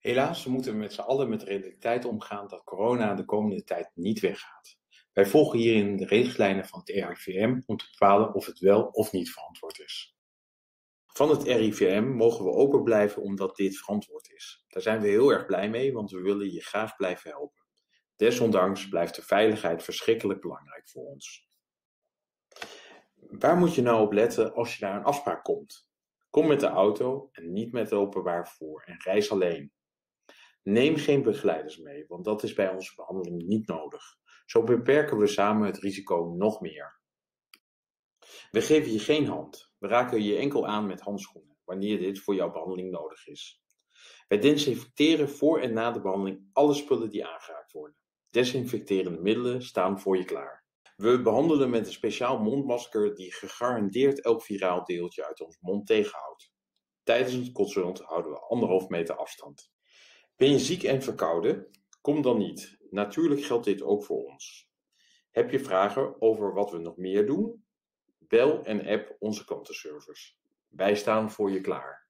Helaas moeten we met z'n allen met de realiteit omgaan dat corona de komende tijd niet weggaat. Wij volgen hierin de richtlijnen van het RIVM om te bepalen of het wel of niet verantwoord is. Van het RIVM mogen we open blijven omdat dit verantwoord is. Daar zijn we heel erg blij mee, want we willen je graag blijven helpen. Desondanks blijft de veiligheid verschrikkelijk belangrijk voor ons. Waar moet je nou op letten als je naar een afspraak komt? Kom met de auto en niet met het openbaar vervoer en reis alleen. Neem geen begeleiders mee, want dat is bij onze behandeling niet nodig. Zo beperken we samen het risico nog meer. We geven je geen hand. We raken je enkel aan met handschoenen, wanneer dit voor jouw behandeling nodig is. Wij desinfecteren voor en na de behandeling alle spullen die aangeraakt worden. Desinfecterende middelen staan voor je klaar. We behandelen met een speciaal mondmasker die gegarandeerd elk viraal deeltje uit ons mond tegenhoudt. Tijdens het consult houden we 1,5 meter afstand. Ben je ziek en verkouden? Kom dan niet. Natuurlijk geldt dit ook voor ons. Heb je vragen over wat we nog meer doen? Bel en app onze klantenservice. Wij staan voor je klaar.